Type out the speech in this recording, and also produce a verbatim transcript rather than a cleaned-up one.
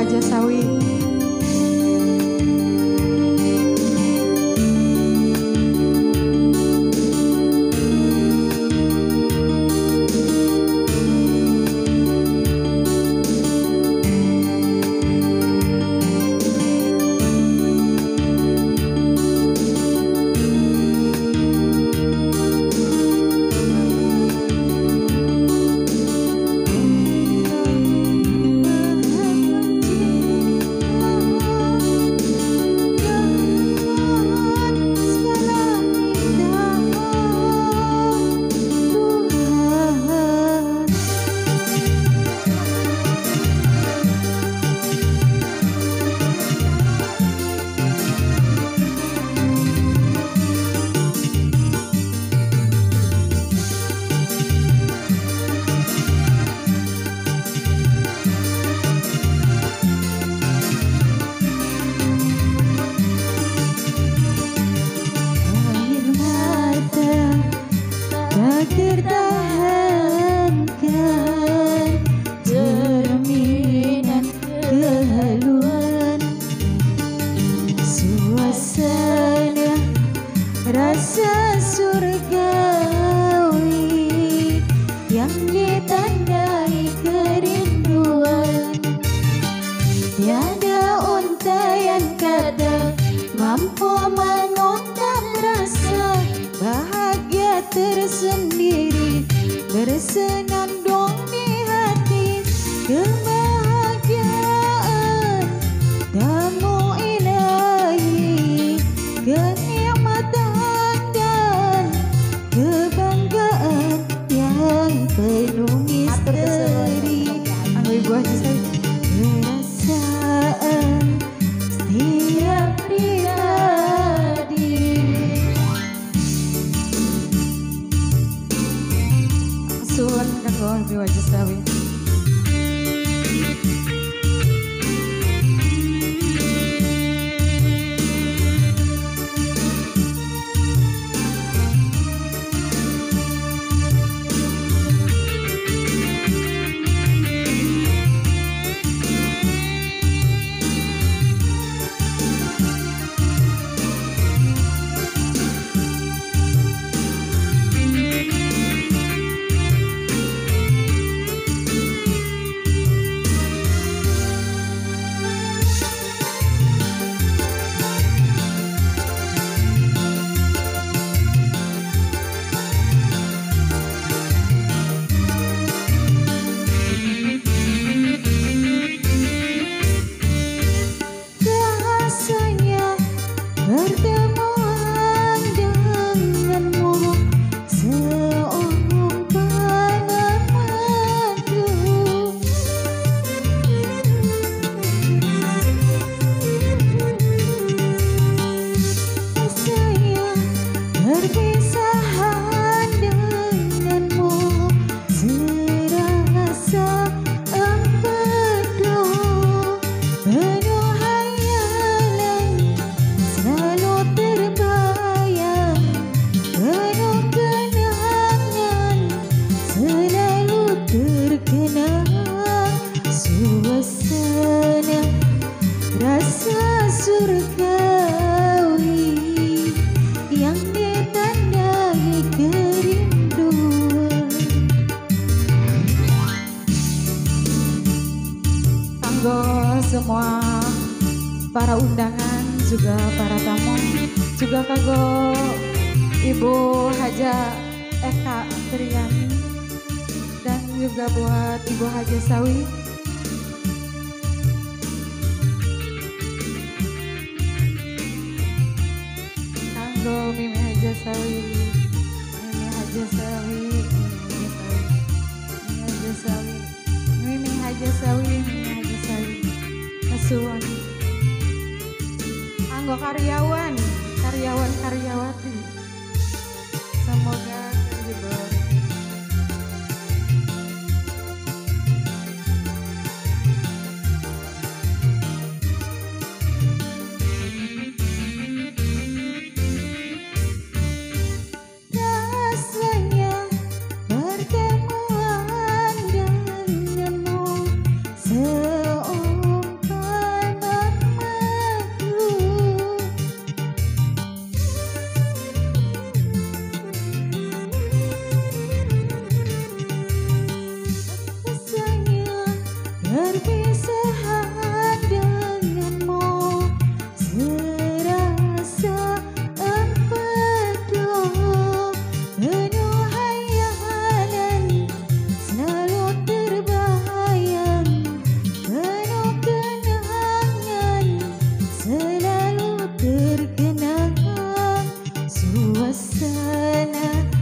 Haja Sawi. Tertahankan cerminan kehaluan suasana rasa surgawi yang ditandai kerinduan. Tiada untayan kata mampu mengontak rasa bahagia tersendiri bersenandung di hati. Kebahagiaan tamu ilahi, kenikmatan dan kebanggaan yang penuh misteri. Ibu Haja Sawi. Perasaan setiap pribadi. Suwun kanggo Ibu Haja Sawi. Rasanya pertemuan denganmu seumpama madu. Rasanya perpisahan denganmu serasa empedu. Penuh hayalan selalu terbayang, penuh kenangan selalu terkenang. Suasana rasa surgawi yang ditandai kerinduan. Kanggo semua para undangan, juga para tamu, juga kanggo Ibu Haja Eka Triani, dan juga buat Ibu Haja Sawi. Kanggo Mimi Haja Sawi, Mimi Haja Sawi, Mimi Haja Sawi, Mimi Haja Sawi, Mimi Haja Sawi. Kasuwun kanggo karyawan, karyawan karyawati, semoga terhibur. Rasanya pertemuan denganmu seumpama suasana